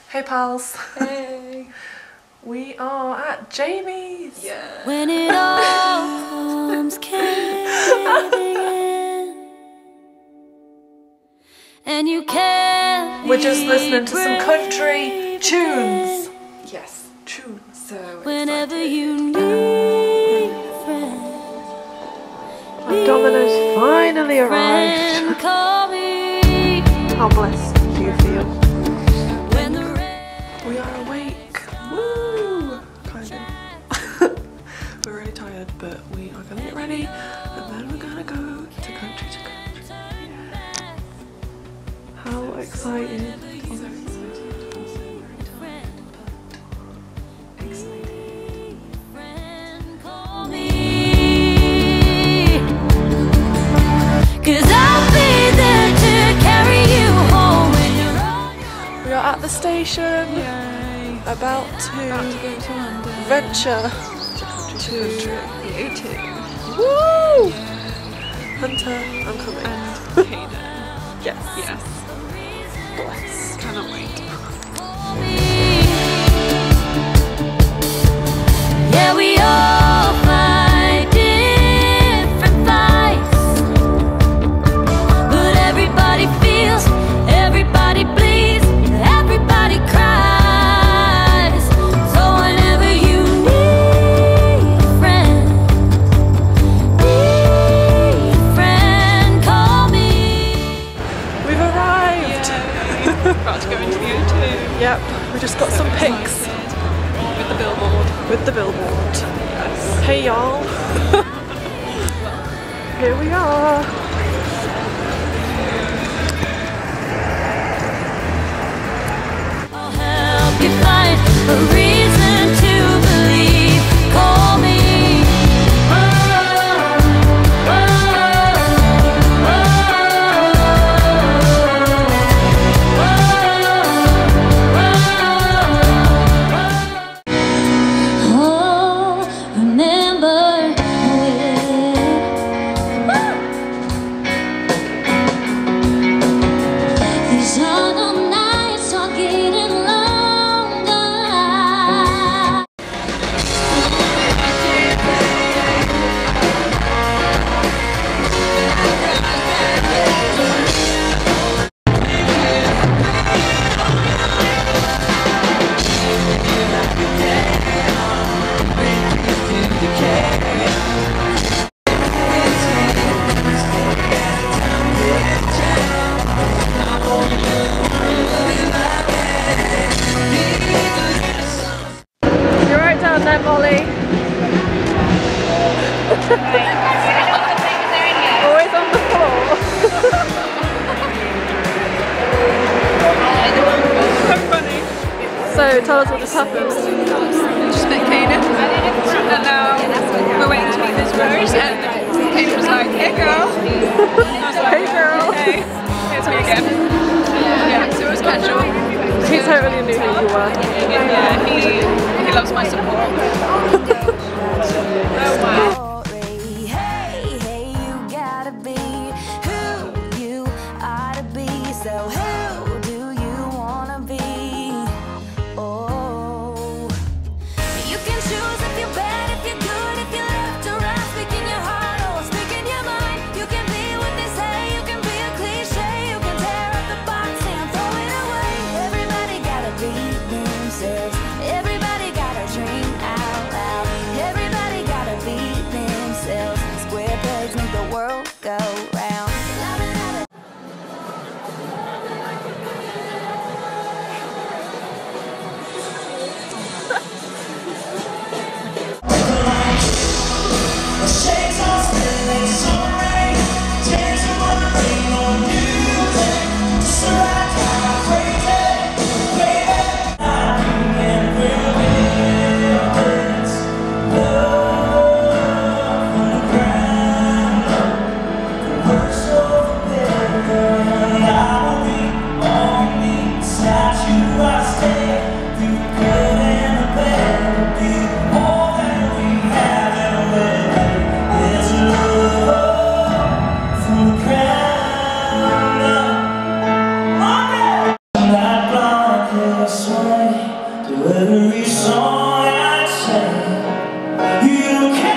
Hey pals. Hey. We are at Jamie's. Yeah. When it all comes caving in, and you can't. We're just listening to some country tunes. Yes. Tunes. So Whenever excited. you need a friend, Domino's finally friend, arrived. call me. How blessed do you feel? When the rain We are awake. Woo! Kind of. We're really tired, but we are gonna get ready and then we're gonna go to country to country. How exciting. I'm very excited. Also very tired, but excited. friend, call me. 'Cause I'll be there to carry you home when you're on. We are at the station. Yay. About to Go to London. venture To the O2. Woo! Hunter, I'm coming. And Hayden. Yes. Yes. Bless. Cannot wait. Yeah, we all fight different fights, but everybody feels, everybody bleeds, everybody cries. So whenever you need a friend, call me. We've arrived. About to go into the O2. Yep, we just got some pics With the billboard. with the billboard. Yes. Hey y'all. Here we are. I'll help you find a reason to believe. Call me. Oh, remember these autumn nights are getting longer. You're right down there, Molly. Always on the floor. So funny. So tell us what just happened. Just met Kaden. And now we're waiting to meet Miss Rose. And Kaden was like, hey girl. I was like, Hey girl. Hey. It's me again. Yeah, so it was casual. He totally knew who you were. Yeah, he loves my support. Oh wow. Hey, hey, you gotta be who you ought to be. So who do you wanna be? Oh, you can choose if you're bad, if you're good, if you're left or right. Speaking your heart or speaking your mind. You can be what they say, you can be a cliche. You can tear up the box and throw it away. Everybody gotta be themselves. Everybody gotta dream out loud. Everybody gotta be themselves. Square pegs make the world go round. this way to every song I sing. You can